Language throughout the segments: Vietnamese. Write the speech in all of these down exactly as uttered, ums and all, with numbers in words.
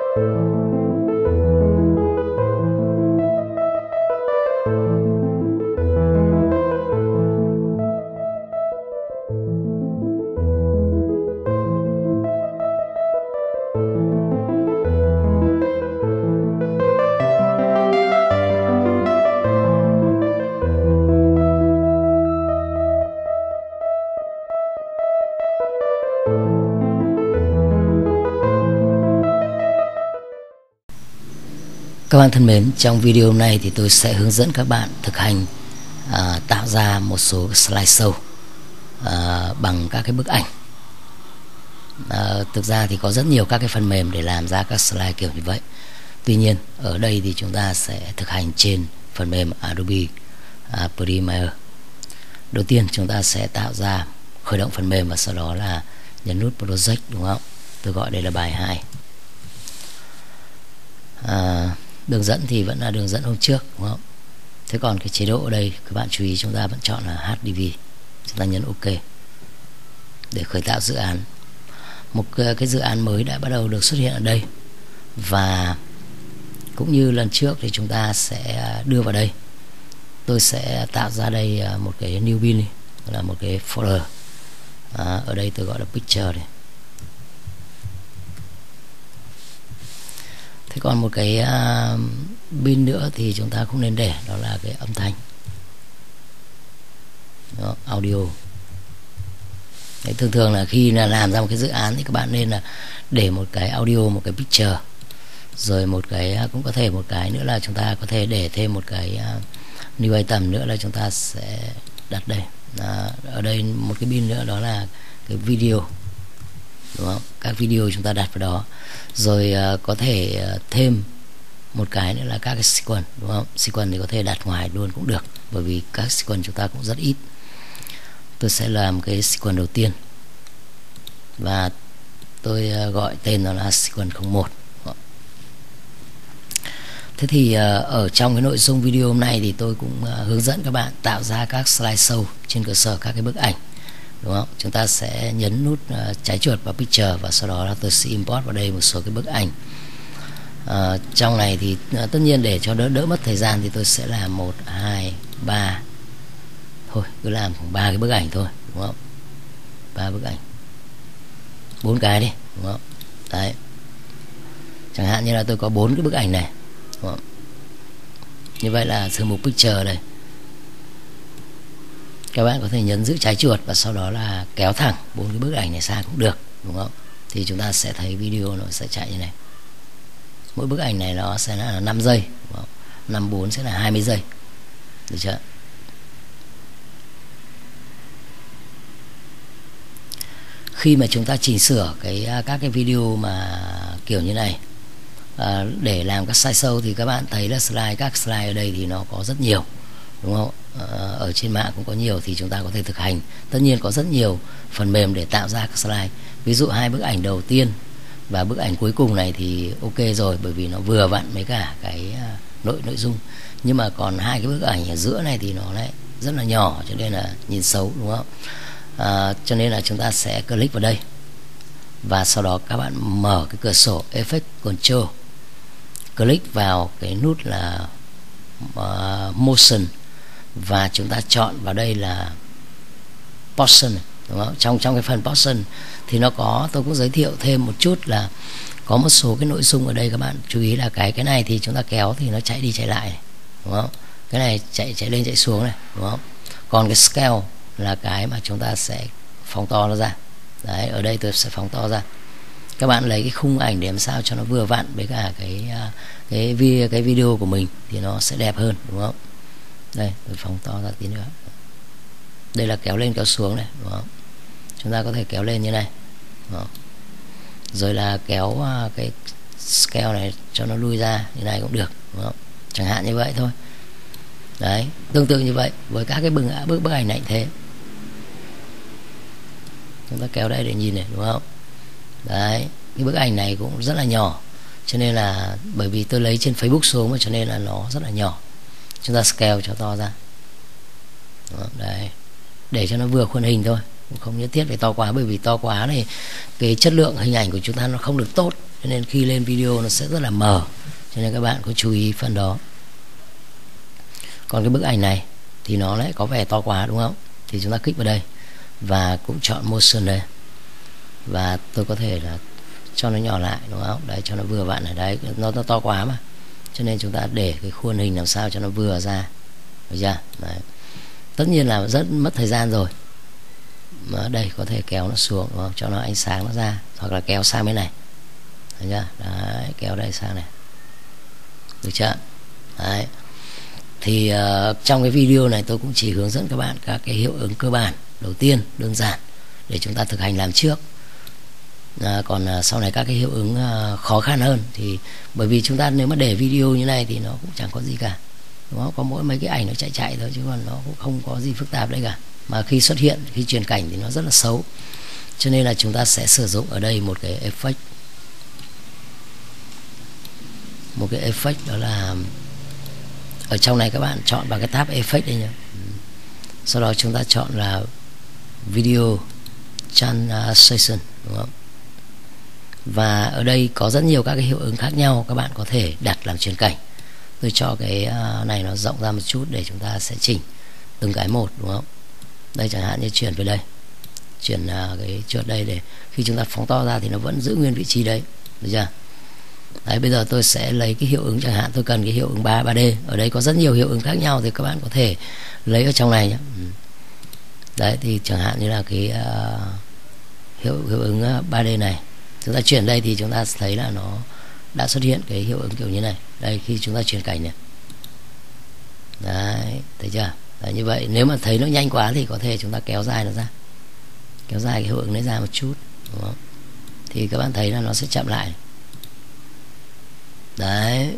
Các bạn thân mến, trong video hôm nay thì tôi sẽ hướng dẫn các bạn thực hành à, tạo ra một số slideshow à, bằng các cái bức ảnh. à, Thực ra thì có rất nhiều các cái phần mềm để làm ra các slide kiểu như vậy. Tuy nhiên ở đây thì chúng ta sẽ thực hành trên phần mềm Adobe à, Premiere. Đầu tiên chúng ta sẽ tạo ra khởi động phần mềm và sau đó là nhấn nút Project, đúng không? Tôi gọi đây là bài hai. à, Đường dẫn thì vẫn là đường dẫn hôm trước, đúng không? Thế còn cái chế độ ở đây các bạn chú ý chúng ta vẫn chọn là hát đê vê. Chúng ta nhấn OK để khởi tạo dự án. Một cái dự án mới đã bắt đầu được xuất hiện ở đây. Và cũng như lần trước thì chúng ta sẽ đưa vào đây. Tôi sẽ tạo ra đây một cái new bin, là một cái folder. à, Ở đây tôi gọi là picture này. Thế còn một cái uh, bin nữa thì chúng ta không nên để, đó là cái âm thanh. Đó, audio. Đấy, thường thường là khi là làm ra một cái dự án thì các bạn nên là để một cái audio, một cái picture, rồi một cái cũng có thể một cái nữa là chúng ta có thể để thêm một cái uh, new item nữa là chúng ta sẽ đặt đây. À, ở đây một cái bin nữa đó là cái video, đúng không? Các video chúng ta đặt vào đó. Rồi uh, có thể uh, thêm một cái nữa là các cái sequence, đúng không? Sequence thì có thể đặt ngoài luôn cũng được, bởi vì các sequence chúng ta cũng rất ít. Tôi sẽ làm cái sequence đầu tiên và tôi uh, gọi tên nó là sequence không một. Thế thì uh, ở trong cái nội dung video hôm nay thì tôi cũng uh, hướng dẫn các bạn tạo ra các slideshow trên cơ sở các cái bức ảnh, đúng không? Chúng ta sẽ nhấn nút uh, trái chuột vào picture và sau đó là tôi sẽ import vào đây một số cái bức ảnh. Uh, trong này thì uh, tất nhiên để cho đỡ đỡ mất thời gian thì tôi sẽ làm một, hai, ba. Thôi, cứ làm khoảng ba cái bức ảnh thôi, đúng không? ba bức ảnh. bốn cái đi, đúng không? Đấy. Chẳng hạn như là tôi có bốn cái bức ảnh này, đúng không? Như vậy là thư mục picture đây. Các bạn có thể nhấn giữ trái chuột và sau đó là kéo thẳng bốn cái bức ảnh này sang cũng được, đúng không? Thì chúng ta sẽ thấy video nó sẽ chạy như này. Mỗi bức ảnh này nó sẽ là năm giây, đúng không? năm bốn sẽ là hai mươi giây. Được chưa? Khi mà chúng ta chỉnh sửa cái các cái video mà kiểu như này à, để làm các slideshow thì các bạn thấy là slide các slide ở đây thì nó có rất nhiều, đúng không? Ở trên mạng cũng có nhiều thì chúng ta có thể thực hành. Tất nhiên có rất nhiều phần mềm để tạo ra các slide. Ví dụ hai bức ảnh đầu tiên và bức ảnh cuối cùng này thì ok rồi, bởi vì nó vừa vặn với cả cái nội nội dung. Nhưng mà còn hai cái bức ảnh ở giữa này thì nó lại rất là nhỏ, cho nên là nhìn xấu, đúng không? À, cho nên là chúng ta sẽ click vào đây và sau đó các bạn mở cái cửa sổ Effect Control, click vào cái nút là uh, Motion và chúng ta chọn vào đây là Portion, đúng không? Trong trong cái phần Portion thì nó có, tôi cũng giới thiệu thêm một chút là có một số cái nội dung ở đây. Các bạn chú ý là cái cái này thì chúng ta kéo thì nó chạy đi chạy lại này, đúng không? Cái này chạy chạy lên chạy xuống này, đúng không? Còn cái Scale là cái mà chúng ta sẽ phóng to nó ra. Đấy, ở đây tôi sẽ phóng to ra. Các bạn lấy cái khung ảnh để làm sao cho nó vừa vặn với cả cái cái vi cái video của mình thì nó sẽ đẹp hơn, đúng không? Đây, tôi phóng to ra tí nữa. Đây là kéo lên kéo xuống này, đúng không? Chúng ta có thể kéo lên như này, đúng không? Rồi là kéo cái scale này cho nó lui ra như này cũng được, đúng không? Chẳng hạn như vậy thôi. Đấy, tương tự như vậy với các cái bức bức bức ảnh này thế. Chúng ta kéo đây để nhìn này, đúng không? Đấy, cái bức ảnh này cũng rất là nhỏ, cho nên là bởi vì tôi lấy trên Facebook xuống mà cho nên là nó rất là nhỏ. Chúng ta scale cho to ra. Đấy, để cho nó vừa khuôn hình thôi, không nhất thiết phải to quá, bởi vì to quá này cái chất lượng hình ảnh của chúng ta nó không được tốt, cho nên khi lên video nó sẽ rất là mờ, cho nên các bạn có chú ý phần đó. Còn cái bức ảnh này thì nó lại có vẻ to quá đúng không, thì chúng ta kích vào đây và cũng chọn motion đây, và tôi có thể là cho nó nhỏ lại đúng không, đấy cho nó vừa vặn ở đấy, nó, nó to quá mà, cho nên chúng ta để cái khuôn hình làm sao cho nó vừa ra, được chưa? Đấy. Tất nhiên là rất mất thời gian rồi, mà đây có thể kéo nó xuống đúng không? Cho nó ánh sáng nó ra, hoặc là kéo sang bên này, được chưa? Đấy, kéo đây sang này, được chưa? Đấy. Thì uh, trong cái video này tôi cũng chỉ hướng dẫn các bạn các cái hiệu ứng cơ bản đầu tiên đơn giản để chúng ta thực hành làm trước. À, còn uh, sau này các cái hiệu ứng uh, khó khăn hơn thì bởi vì chúng ta nếu mà để video như này thì nó cũng chẳng có gì cả, đúng không? Có mỗi mấy cái ảnh nó chạy chạy thôi, chứ còn nó cũng không có gì phức tạp đấy cả. Mà khi xuất hiện, khi chuyển cảnh thì nó rất là xấu, cho nên là chúng ta sẽ sử dụng ở đây một cái effect, một cái effect đó là ở trong này các bạn chọn vào cái tab effect đây nhé. Sau đó chúng ta chọn là video transition, đúng không? Và ở đây có rất nhiều các cái hiệu ứng khác nhau các bạn có thể đặt làm chuyển cảnh. Tôi cho cái này nó rộng ra một chút để chúng ta sẽ chỉnh từng cái một, đúng không? Đây chẳng hạn như chuyển về đây, chuyển cái chuột đây để khi chúng ta phóng to ra thì nó vẫn giữ nguyên vị trí đấy, được chưa? Đấy, bây giờ tôi sẽ lấy cái hiệu ứng, chẳng hạn tôi cần cái hiệu ứng ba D. Ở đây có rất nhiều hiệu ứng khác nhau thì các bạn có thể lấy ở trong này nhé. Đấy, thì chẳng hạn như là cái uh, hiệu, hiệu ứng ba D này, chúng ta chuyển đây thì chúng ta thấy là nó đã xuất hiện cái hiệu ứng kiểu như này. Đây, khi chúng ta chuyển cảnh này. Đấy, thấy chưa? Đấy, như vậy nếu mà thấy nó nhanh quá thì có thể chúng ta kéo dài nó ra, kéo dài cái hiệu ứng đấy ra một chút, đúng không? Thì các bạn thấy là nó sẽ chậm lại. Đấy,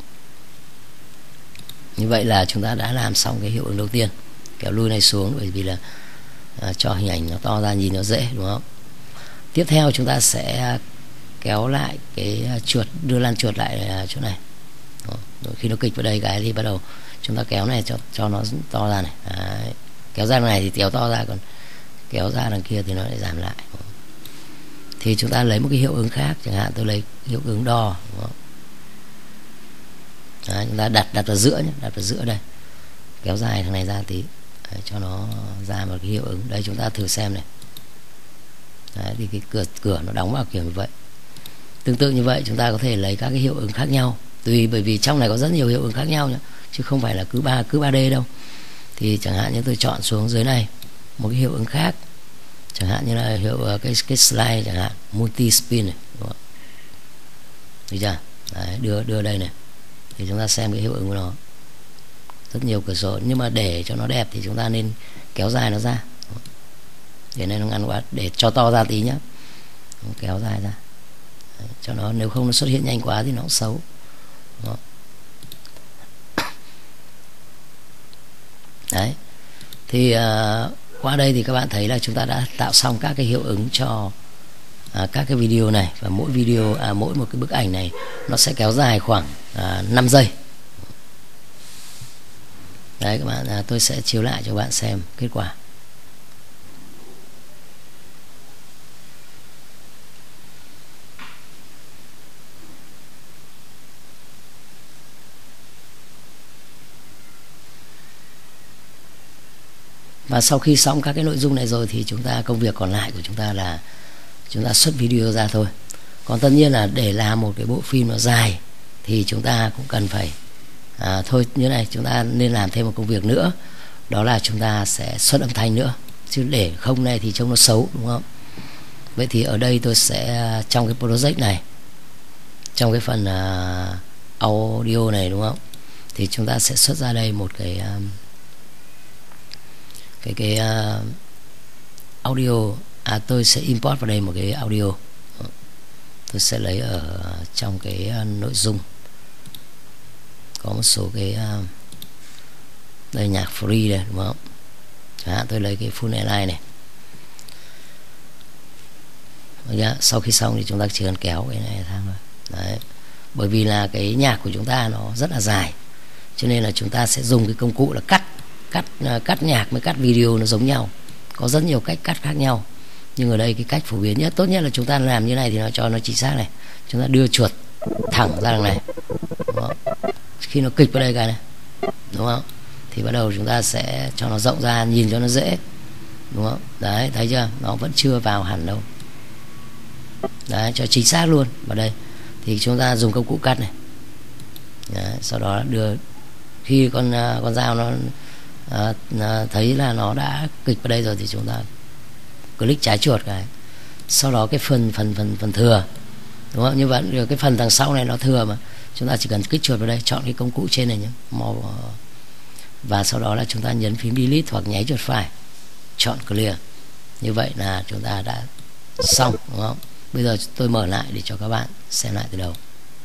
như vậy là chúng ta đã làm xong cái hiệu ứng đầu tiên, kéo lui này xuống, bởi vì là à, cho hình ảnh nó to ra nhìn nó dễ, đúng không? Tiếp theo chúng ta sẽ kéo lại cái chuột, đưa lan chuột lại chỗ này. Rồi khi nó kịch vào đây cái thì bắt đầu chúng ta kéo này cho cho nó to ra này. Đấy. Kéo ra đằng này thì kéo to ra, còn kéo ra đằng kia thì nó lại giảm lại. Thì chúng ta lấy một cái hiệu ứng khác, chẳng hạn tôi lấy hiệu ứng đo, đúng không? Đấy, chúng ta đặt đặt ở giữa nhé, đặt ở giữa đây, kéo dài thằng này ra tí. Đấy, cho nó ra một cái hiệu ứng. Đây chúng ta thử xem này. Đấy, thì cái cửa cửa nó đóng vào kiểu như vậy. Tương tự như vậy chúng ta có thể lấy các cái hiệu ứng khác nhau, tùy, bởi vì trong này có rất nhiều hiệu ứng khác nhau nhé, chứ không phải là cứ ba cứ ba D đâu. Thì chẳng hạn như tôi chọn xuống dưới này một cái hiệu ứng khác, chẳng hạn như là hiệu cái cái slide chẳng hạn, multi spin này, đúng không? Được chưa? Đấy, đưa đưa đây này thì chúng ta xem cái hiệu ứng của nó, rất nhiều cửa sổ, nhưng mà để cho nó đẹp thì chúng ta nên kéo dài nó ra, để này nó ngắn quá, để cho to ra tí nhá, kéo dài ra. Đấy, cho nó, nếu không nó xuất hiện nhanh quá thì nó cũng xấu. Đó. Đấy, thì uh, qua đây thì các bạn thấy là chúng ta đã tạo xong các cái hiệu ứng cho uh, các cái video này, và mỗi video à, mỗi một cái bức ảnh này nó sẽ kéo dài khoảng uh, năm giây. Đấy các bạn, uh, tôi sẽ chiếu lại cho các bạn xem kết quả. Và sau khi xong các cái nội dung này rồi thì chúng ta, công việc còn lại của chúng ta là chúng ta xuất video ra thôi. Còn tất nhiên là để làm một cái bộ phim nó dài thì chúng ta cũng cần phải à, thôi như này, chúng ta nên làm thêm một công việc nữa, đó là chúng ta sẽ xuất âm thanh nữa, chứ để không này thì trông nó xấu, đúng không? Vậy thì ở đây tôi sẽ, trong cái project này, trong cái phần uh, audio này, đúng không, thì chúng ta sẽ xuất ra đây một cái um, cái cái uh, audio. À, tôi sẽ import vào đây một cái audio. Tôi sẽ lấy ở trong cái uh, nội dung, có một số cái uh, đây, nhạc free đây, đúng không? Chẳng hạn tôi lấy cái full airline này. Đấy, sau khi xong thì chúng ta chỉ cần kéo cái này sang thôi. Đấy, bởi vì là cái nhạc của chúng ta nó rất là dài, cho nên là chúng ta sẽ dùng cái công cụ là cắt cắt cắt nhạc với cắt video nó giống nhau, có rất nhiều cách cắt khác nhau. Nhưng ở đây cái cách phổ biến nhất, tốt nhất là chúng ta làm như này thì nó cho nó chính xác này. Chúng ta đưa chuột thẳng ra đằng này, đúng không? Khi nó kịch vào đây cái này, đúng không, thì bắt đầu chúng ta sẽ cho nó rộng ra, nhìn cho nó dễ, đúng không? Đấy, thấy chưa, nó vẫn chưa vào hẳn đâu. Đấy, cho chính xác luôn. Vào đây thì chúng ta dùng công cụ cắt này. Đấy, sau đó đưa, khi con con dao nó à, à, thấy là nó đã kịch vào đây rồi thì chúng ta click trái chuột cái. Sau đó cái phần phần phần phần thừa, đúng không? Như vậy cái phần đằng sau này nó thừa mà, chúng ta chỉ cần kích chuột vào đây, chọn cái công cụ trên này nhé, màu, và sau đó là chúng ta nhấn phím delete hoặc nháy chuột phải, chọn clear. Như vậy là chúng ta đã xong, đúng không? Bây giờ tôi mở lại để cho các bạn xem lại từ đầu.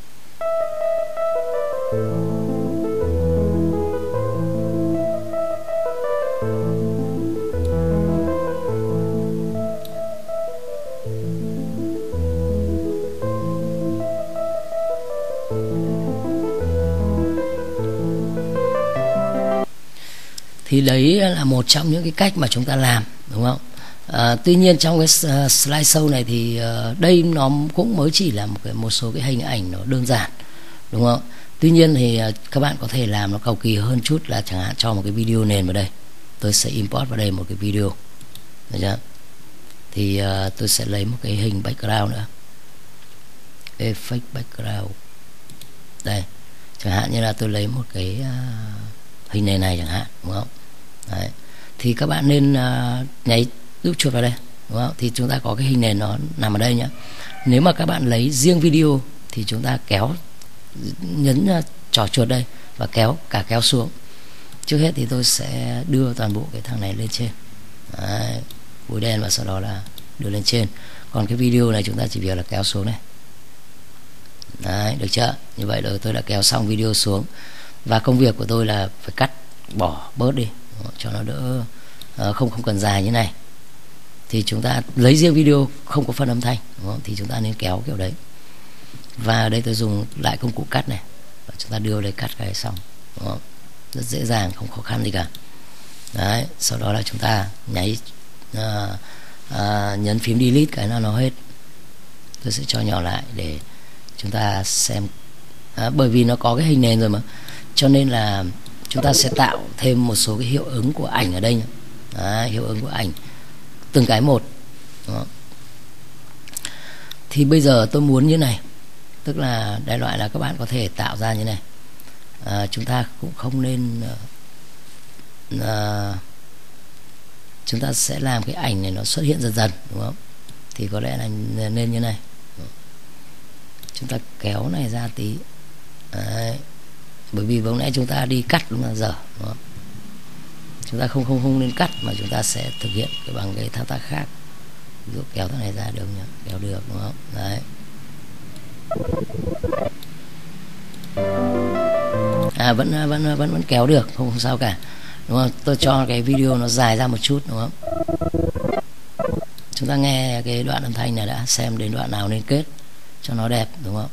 Thì đấy là một trong những cái cách mà chúng ta làm, đúng không? À, tuy nhiên trong cái slide show này thì uh, đây nó cũng mới chỉ là một cái một số cái hình ảnh nó đơn giản, đúng không? Tuy nhiên thì uh, các bạn có thể làm nó cầu kỳ hơn chút, là chẳng hạn cho một cái video nền vào đây. Tôi sẽ import vào đây một cái video, được chưa? Thì uh, tôi sẽ lấy một cái hình background nữa, effect background đây, chẳng hạn như là tôi lấy một cái uh, hình nền này chẳng hạn, đúng không? Đấy. Thì các bạn nên uh, nháy giúp chuột vào đây, đúng không? Thì chúng ta có cái hình nền nó nằm ở đây nhé. Nếu mà các bạn lấy riêng video thì chúng ta kéo, nhấn uh, trỏ chuột đây và kéo cả kéo xuống. Trước hết thì tôi sẽ đưa toàn bộ cái thằng này lên trên. Đấy, bụi đen, và sau đó là đưa lên trên. Còn cái video này chúng ta chỉ việc là kéo xuống này. Đấy, được chưa? Như vậy rồi tôi đã kéo xong video xuống. Và công việc của tôi là phải cắt bỏ bớt đi cho nó đỡ, uh, không không cần dài như này. Thì chúng ta lấy riêng video không có phần âm thanh, đúng không? Thì chúng ta nên kéo kiểu đấy. Và ở đây tôi dùng lại công cụ cắt này, và chúng ta đưa vào đây cắt cái xong, đúng không? Rất dễ dàng, không khó khăn gì cả. Đấy, sau đó là chúng ta nháy uh, uh, nhấn phím delete cái là nó hết. Tôi sẽ cho nhỏ lại để chúng ta xem. À, bởi vì nó có cái hình nền rồi mà, cho nên là chúng ta sẽ tạo thêm một số cái hiệu ứng của ảnh ở đây nhé. Đấy, hiệu ứng của ảnh từng cái một. Đó. Thì bây giờ tôi muốn như này, tức là đại loại là các bạn có thể tạo ra như này. À, chúng ta cũng không nên uh, uh, chúng ta sẽ làm cái ảnh này nó xuất hiện dần dần, đúng không? Thì có lẽ là nên như này. Chúng ta kéo này ra tí. Đấy. Bởi vì vừa nãy chúng ta đi cắt đúng là dở, đúng không? Chúng ta không không không nên cắt, mà chúng ta sẽ thực hiện cái bằng cái thao tác khác. Ví dụ kéo cái này ra được nhỉ? Kéo được, đúng không? Đấy. À, vẫn vẫn vẫn vẫn kéo được, không không sao cả, đúng không? Tôi cho cái video nó dài ra một chút, đúng không? Chúng ta nghe cái đoạn âm thanh này đã, xem đến đoạn nào nên kết cho nó đẹp, đúng không?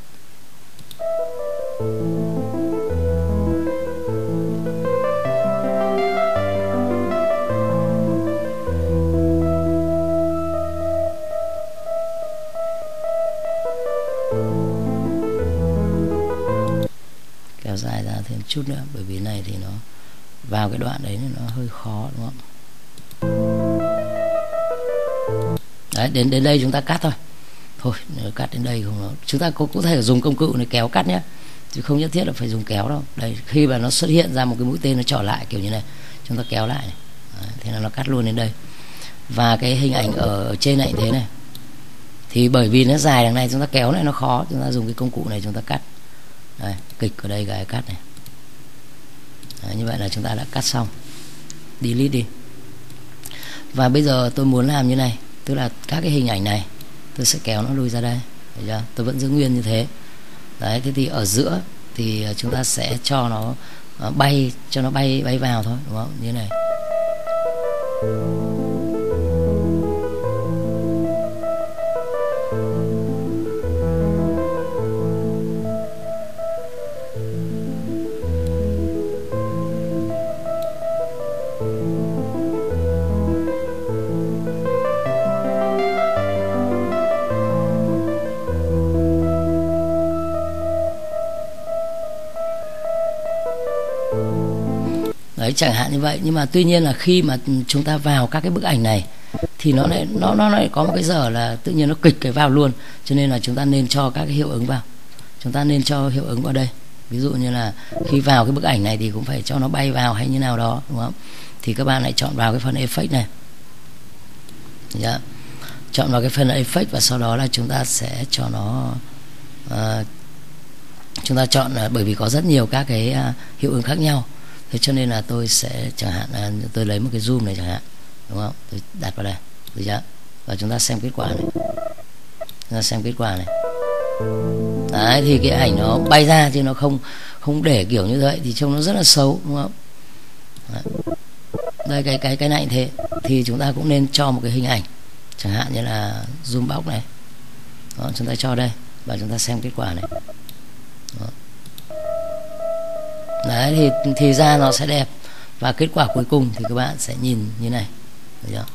Kéo dài ra thêm chút nữa, bởi vì này thì nó vào cái đoạn đấy nó hơi khó, đúng không? Đấy, đến đến đây chúng ta cắt thôi. Thôi, nếu cắt đến đây không nó, chúng ta có có thể dùng công cụ này kéo cắt nhé, chứ không nhất thiết là phải dùng kéo đâu. Đây, khi mà nó xuất hiện ra một cái mũi tên nó trỏ lại kiểu như này, chúng ta kéo lại này. Đấy, thế là nó cắt luôn đến đây. Và cái hình ảnh ở trên này thế này, thì bởi vì nó dài đằng này, chúng ta kéo này nó khó, chúng ta dùng cái công cụ này chúng ta cắt. Đây, kịch ở đây cái cắt này. Đấy, như vậy là chúng ta đã cắt xong. Delete đi. Và bây giờ tôi muốn làm như này, tức là các cái hình ảnh này tôi sẽ kéo nó lui ra đây, được chưa? Tôi vẫn giữ nguyên như thế. Đấy, thế thì ở giữa thì chúng ta sẽ cho nó bay, cho nó bay bay vào thôi, đúng không? Như này. Đấy, chẳng hạn như vậy. Nhưng mà tuy nhiên là khi mà chúng ta vào các cái bức ảnh này thì nó lại nó nó lại có một cái giờ là tự nhiên nó kịch cái vào luôn, cho nên là chúng ta nên cho các cái hiệu ứng vào. Chúng ta nên cho hiệu ứng vào đây. Ví dụ như là khi vào cái bức ảnh này thì cũng phải cho nó bay vào hay như nào đó, đúng không? Thì các bạn lại chọn vào cái phần effect này. Yeah. Chọn vào cái phần effect và sau đó là chúng ta sẽ cho nó uh, chúng ta chọn uh, bởi vì có rất nhiều các cái uh, hiệu ứng khác nhau. Thế cho nên là tôi sẽ chẳng hạn uh, tôi lấy một cái zoom này chẳng hạn, đúng không? Tôi đặt vào đây, được chưa? Và chúng ta xem kết quả này. Chúng ta xem kết quả này. Đấy, thì cái ảnh nó bay ra chứ nó không không để kiểu như vậy thì trông nó rất là xấu, đúng không? Đấy. Đây cái cái cái này thế thì chúng ta cũng nên cho một cái hình ảnh chẳng hạn như là zoom box này. Đó, chúng ta cho đây và chúng ta xem kết quả này. Đó. Đấy thì thì ra nó sẽ đẹp và kết quả cuối cùng thì các bạn sẽ nhìn như này, được chưa?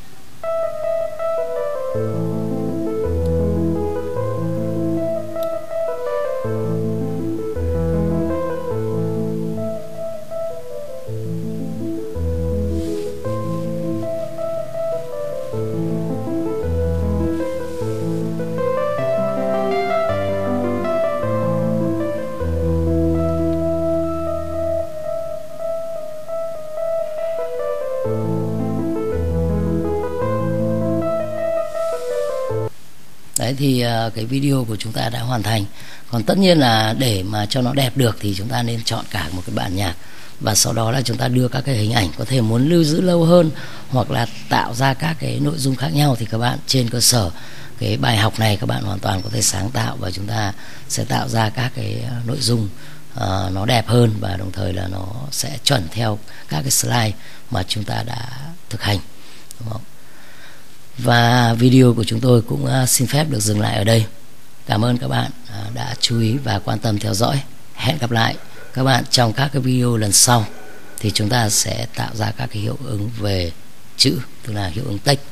Đấy thì uh, cái video của chúng ta đã hoàn thành. Còn tất nhiên là để mà cho nó đẹp được thì chúng ta nên chọn cả một cái bản nhạc và sau đó là chúng ta đưa các cái hình ảnh, có thể muốn lưu giữ lâu hơn hoặc là tạo ra các cái nội dung khác nhau thì các bạn trên cơ sở cái bài học này các bạn hoàn toàn có thể sáng tạo và chúng ta sẽ tạo ra các cái nội dung uh, nó đẹp hơn và đồng thời là nó sẽ chuẩn theo các cái slide mà chúng ta đã thực hành, đúng không? Và video của chúng tôi cũng uh, xin phép được dừng lại ở đây. Cảm ơn các bạn uh, đã chú ý và quan tâm theo dõi. Hẹn gặp lại các bạn trong các cái video lần sau thì chúng ta sẽ tạo ra các cái hiệu ứng về chữ, tức là hiệu ứng text.